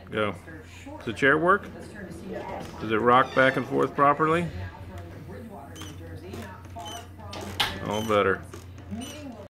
Go. Does the chair work? Does it rock back and forth properly? All better.